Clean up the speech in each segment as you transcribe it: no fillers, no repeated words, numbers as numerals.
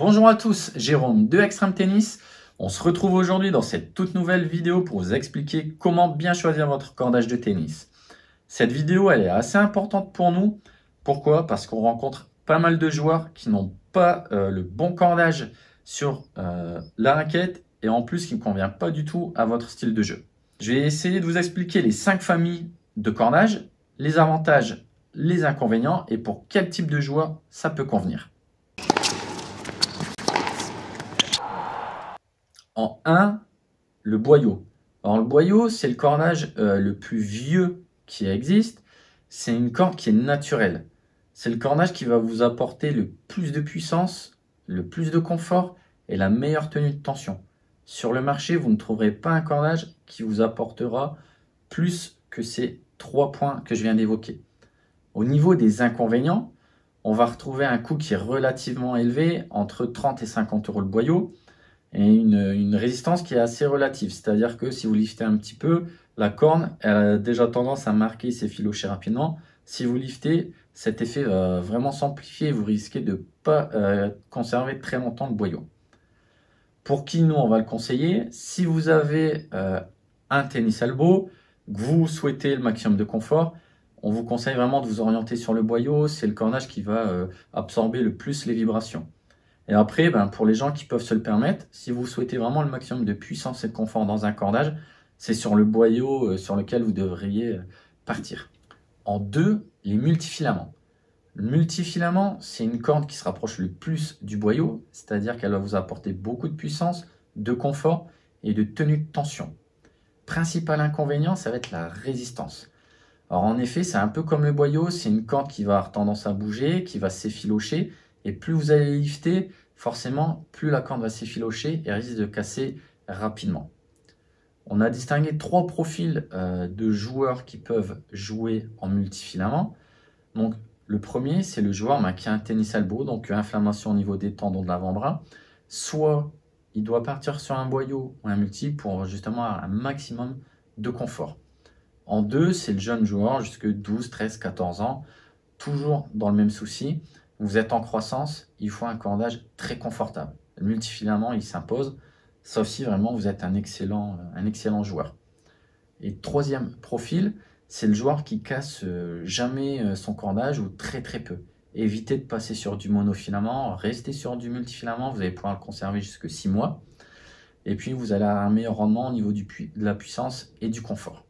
Bonjour à tous, Jérôme de Extreme Tennis. On se retrouve aujourd'hui dans cette toute nouvelle vidéo pour vous expliquer comment bien choisir votre cordage de tennis. Cette vidéo, elle est assez importante pour nous. Pourquoi? Parce qu'on rencontre pas mal de joueurs qui n'ont pas le bon cordage sur la raquette et en plus qui ne convient pas du tout à votre style de jeu. Je vais essayer de vous expliquer les 5 familles de cordage, les avantages, les inconvénients et pour quel type de joueur ça peut convenir. En 1, le boyau. Alors le boyau, c'est le cordage le plus vieux qui existe. C'est une corde qui est naturelle. C'est le cordage qui va vous apporter le plus de puissance, le plus de confort et la meilleure tenue de tension. Sur le marché, vous ne trouverez pas un cordage qui vous apportera plus que ces 3 points que je viens d'évoquer. Au niveau des inconvénients, on va retrouver un coût qui est relativement élevé, entre 30 et 50 € le boyau, et une résistance qui est assez relative. C'est-à-dire que si vous liftez un petit peu, la corne elle a déjà tendance à marquer et s'effilocher rapidement. Si vous liftez, cet effet va vraiment s'amplifier et vous risquez de ne pas conserver très longtemps le boyau. Pour qui nous on va le conseiller? Si vous avez un tennis elbow, que vous souhaitez le maximum de confort, on vous conseille vraiment de vous orienter sur le boyau. C'est le cordage qui va absorber le plus les vibrations. Et après, pour les gens qui peuvent se le permettre, si vous souhaitez vraiment le maximum de puissance et de confort dans un cordage, c'est sur le boyau sur lequel vous devriez partir. En 2, les multifilaments. Le multifilament, c'est une corde qui se rapproche le plus du boyau, c'est-à-dire qu'elle va vous apporter beaucoup de puissance, de confort et de tenue de tension. Principal inconvénient, ça va être la résistance. Alors en effet, c'est un peu comme le boyau, c'est une corde qui va avoir tendance à bouger, qui va s'effilocher. Et plus vous allez lifter, forcément, plus la corde va s'effilocher et risque de casser rapidement. On a distingué 3 profils de joueurs qui peuvent jouer en multifilament. Donc, le premier, c'est le joueur qui a un tennis elbow, donc inflammation au niveau des tendons de l'avant-bras. Soit il doit partir sur un boyau ou un multi pour justement avoir un maximum de confort. En 2, c'est le jeune joueur jusque 12, 13, 14 ans, toujours dans le même souci. Vous êtes en croissance, il faut un cordage très confortable. Le multifilament, il s'impose, sauf si vraiment vous êtes un excellent joueur. Et 3e profil, c'est le joueur qui casse jamais son cordage ou très très peu. Évitez de passer sur du monofilament, restez sur du multifilament, vous allez pouvoir le conserver jusque 6 mois. Et puis vous allez avoir un meilleur rendement au niveau de la puissance et du confort.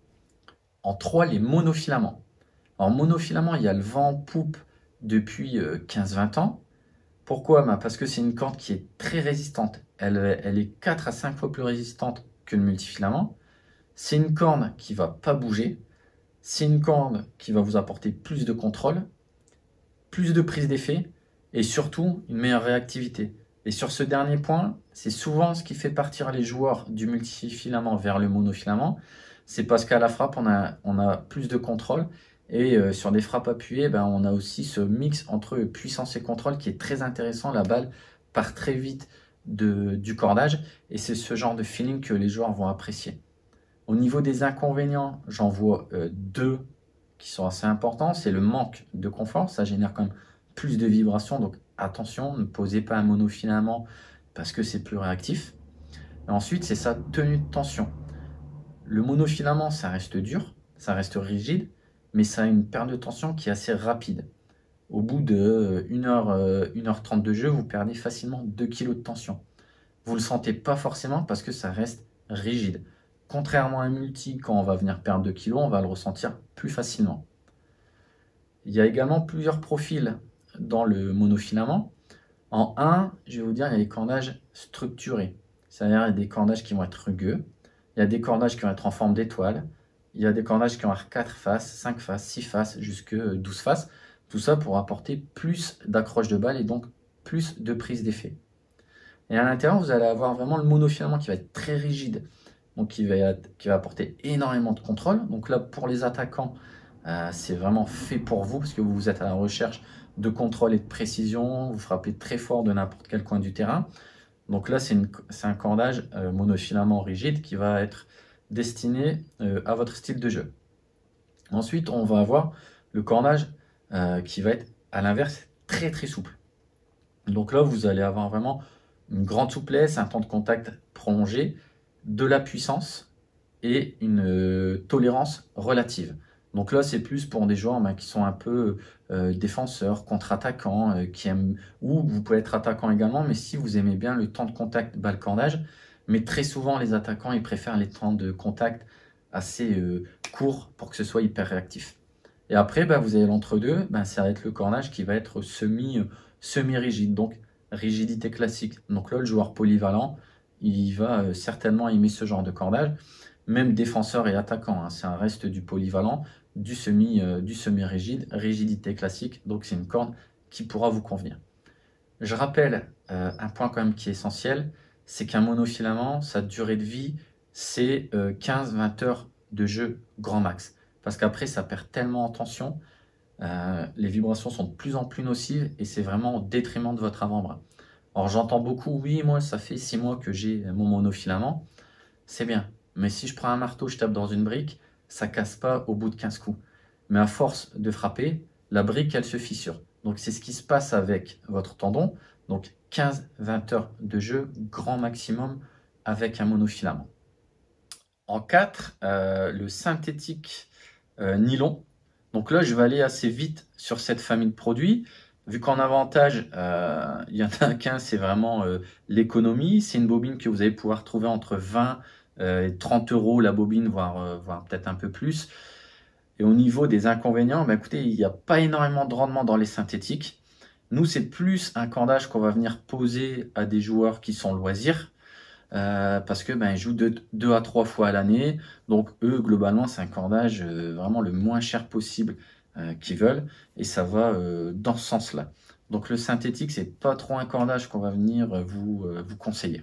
En 3, les monofilaments. En monofilament, il y a le vent en poupe depuis 15-20 ans. Pourquoi? Parce que c'est une corde qui est très résistante. Elle est 4 à 5 fois plus résistante que le multifilament. C'est une corde qui ne va pas bouger. C'est une corde qui va vous apporter plus de contrôle, plus de prise d'effet et surtout une meilleure réactivité. Et sur ce dernier point, c'est souvent ce qui fait partir les joueurs du multifilament vers le monofilament. C'est parce qu'à la frappe, on a plus de contrôle. Et sur des frappes appuyées, on a aussi ce mix entre puissance et contrôle qui est très intéressant. La balle part très vite du cordage et c'est ce genre de feeling que les joueurs vont apprécier. Au niveau des inconvénients, j'en vois 2 qui sont assez importants. C'est le manque de confort, ça génère quand même plus de vibrations. Donc attention, ne posez pas un monofilament parce que c'est plus réactif. Et ensuite, c'est sa tenue de tension. Le monofilament, ça reste dur, ça reste rigide, mais ça a une perte de tension qui est assez rapide. Au bout de 1h30 de jeu, vous perdez facilement 2 kg de tension. Vous ne le sentez pas forcément parce que ça reste rigide. Contrairement à un multi, quand on va venir perdre 2 kg, on va le ressentir plus facilement. Il y a également plusieurs profils dans le monofilament. En 1, je vais vous dire, il y a les cordages structurés. C'est-à-dire il y a des cordages qui vont être rugueux. Il y a des cordages qui vont être en forme d'étoile. Il y a des cordages qui vont avoir 4 faces, 5 faces, 6 faces, jusque 12 faces. Tout ça pour apporter plus d'accroche de balle et donc plus de prise d'effet. Et à l'intérieur, vous allez avoir vraiment le monofilament qui va être très rigide, donc qui va apporter énormément de contrôle. Donc là, pour les attaquants, c'est vraiment fait pour vous parce que vous êtes à la recherche de contrôle et de précision. Vous frappez très fort de n'importe quel coin du terrain. Donc là, c'est un cordage monofilament rigide qui va être destiné à votre style de jeu. Ensuite, on va avoir le cordage qui va être à l'inverse très très souple. Donc là, vous allez avoir vraiment une grande souplesse, un temps de contact prolongé, de la puissance et une tolérance relative. Donc là, c'est plus pour des joueurs qui sont un peu défenseurs, contre-attaquants, qui aiment, ou vous pouvez être attaquant également, mais si vous aimez bien le temps de contact balle-cordage, mais très souvent les attaquants, ils préfèrent les temps de contact assez courts pour que ce soit hyper réactif. Et après, vous avez l'entre-deux, ça va être le cornage qui va être semi-rigide, donc rigidité classique. Donc là, le joueur polyvalent, il va certainement aimer ce genre de cornage, même défenseur et attaquant, hein, c'est un reste du polyvalent, du semi-rigide, rigidité classique, donc c'est une corde qui pourra vous convenir. Je rappelle un point quand même qui est essentiel, c'est qu'un monofilament, sa durée de vie, c'est 15-20 heures de jeu grand max. Parce qu'après, ça perd tellement en tension, les vibrations sont de plus en plus nocives et c'est vraiment au détriment de votre avant-bras. Alors j'entends beaucoup, oui, moi ça fait 6 mois que j'ai mon monofilament, c'est bien. Mais si je prends un marteau, je tape dans une brique, ça casse pas au bout de 15 coups. Mais à force de frapper, la brique, elle se fissure. Donc c'est ce qui se passe avec votre tendon. Donc 15-20 heures de jeu, grand maximum, avec un monofilament. En 4, le synthétique nylon. Donc là, je vais aller assez vite sur cette famille de produits. Vu qu'en avantage, il y en a qu'un, c'est vraiment l'économie. C'est une bobine que vous allez pouvoir trouver entre 20 et 30 euros la bobine, voire peut-être un peu plus. Et au niveau des inconvénients, écoutez, il n'y a pas énormément de rendement dans les synthétiques. Nous, c'est plus un cordage qu'on va venir poser à des joueurs qui sont loisirs. Parce que ils jouent 2 à 3 fois à l'année. Donc eux, globalement, c'est un cordage vraiment le moins cher possible qu'ils veulent. Et ça va dans ce sens-là. Donc le synthétique, c'est pas trop un cordage qu'on va venir vous conseiller.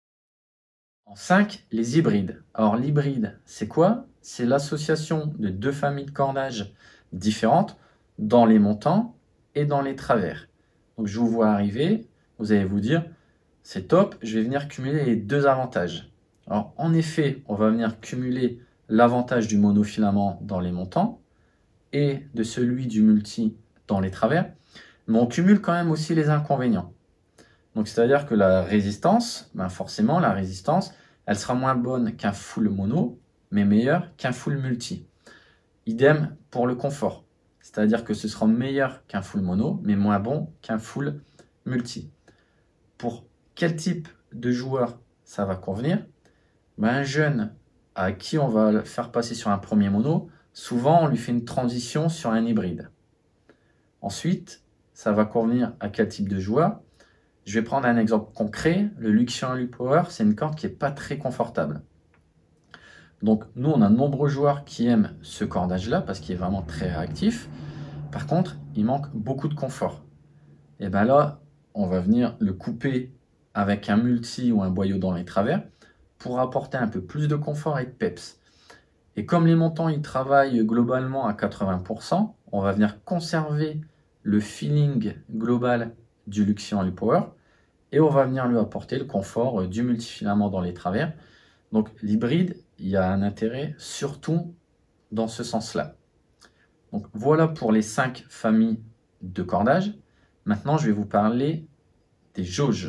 En 5, les hybrides. Alors l'hybride, c'est quoi? C'est l'association de deux familles de cordages différentes dans les montants et dans les travers. Donc je vous vois arriver, vous allez vous dire, c'est top, je vais venir cumuler les deux avantages. Alors en effet, on va venir cumuler l'avantage du monofilament dans les montants et de celui du multi dans les travers, mais on cumule quand même aussi les inconvénients. Donc c'est-à-dire que la résistance, forcément la résistance, elle sera moins bonne qu'un full mono, mais meilleure qu'un full multi. Idem pour le confort. C'est-à-dire que ce sera meilleur qu'un full mono, mais moins bon qu'un full multi. Pour quel type de joueur ça va convenir? Un jeune à qui on va le faire passer sur un premier mono, souvent on lui fait une transition sur un hybride. Ensuite, ça va convenir à quel type de joueur? Je vais prendre un exemple concret. Le Luxian Power, c'est une corde qui n'est pas très confortable. Donc nous, on a de nombreux joueurs qui aiment ce cordage-là parce qu'il est vraiment très réactif. Par contre, il manque beaucoup de confort. Et là, on va venir le couper avec un multi ou un boyau dans les travers pour apporter un peu plus de confort et de peps. Et comme les montants, ils travaillent globalement à 80%, on va venir conserver le feeling global du Luxian Power et on va venir lui apporter le confort du multifilament dans les travers. Donc l'hybride, il y a un intérêt surtout dans ce sens-là. Donc voilà pour les 5 familles de cordages. Maintenant, je vais vous parler des jauges.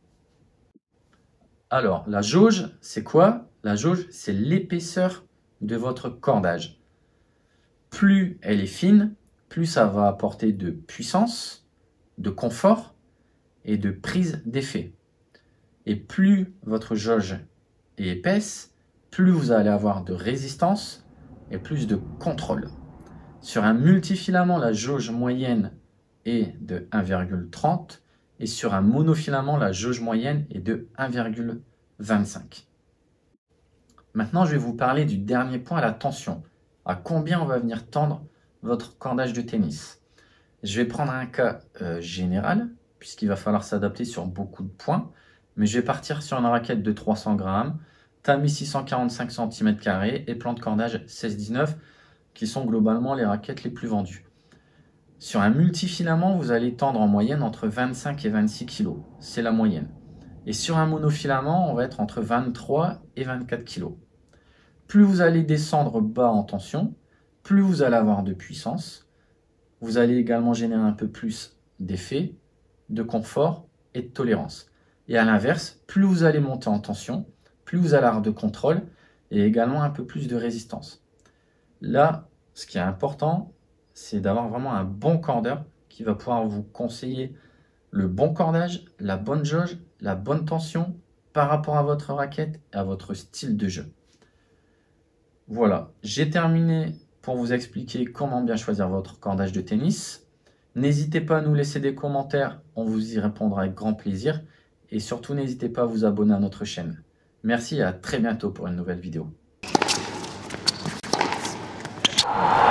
Alors, la jauge, c'est quoi? La jauge, c'est l'épaisseur de votre cordage. Plus elle est fine, plus ça va apporter de puissance, de confort et de prise d'effet. Et plus votre jauge est épaisse, plus vous allez avoir de résistance et plus de contrôle. Sur un multifilament, la jauge moyenne est de 1,30 et sur un monofilament, la jauge moyenne est de 1,25. Maintenant, je vais vous parler du dernier point, la tension. À combien on va venir tendre votre cordage de tennis? Je vais prendre un cas général, puisqu'il va falloir s'adapter sur beaucoup de points, mais je vais partir sur une raquette de 300 grammes, tamis 645 cm² et plan de cordage 16-19, qui sont globalement les raquettes les plus vendues. Sur un multifilament, vous allez tendre en moyenne entre 25 et 26 kg, c'est la moyenne. Et sur un monofilament, on va être entre 23 et 24 kg. Plus vous allez descendre bas en tension, plus vous allez avoir de puissance. Vous allez également générer un peu plus d'effet, de confort et de tolérance. Et à l'inverse, plus vous allez monter en tension, plus vous allez avoir de contrôle et également un peu plus de résistance. Là, ce qui est important, c'est d'avoir vraiment un bon cordeur qui va pouvoir vous conseiller le bon cordage, la bonne jauge, la bonne tension par rapport à votre raquette et à votre style de jeu. Voilà, j'ai terminé pour vous expliquer comment bien choisir votre cordage de tennis. N'hésitez pas à nous laisser des commentaires, on vous y répondra avec grand plaisir. Et surtout, n'hésitez pas à vous abonner à notre chaîne. Merci et à très bientôt pour une nouvelle vidéo.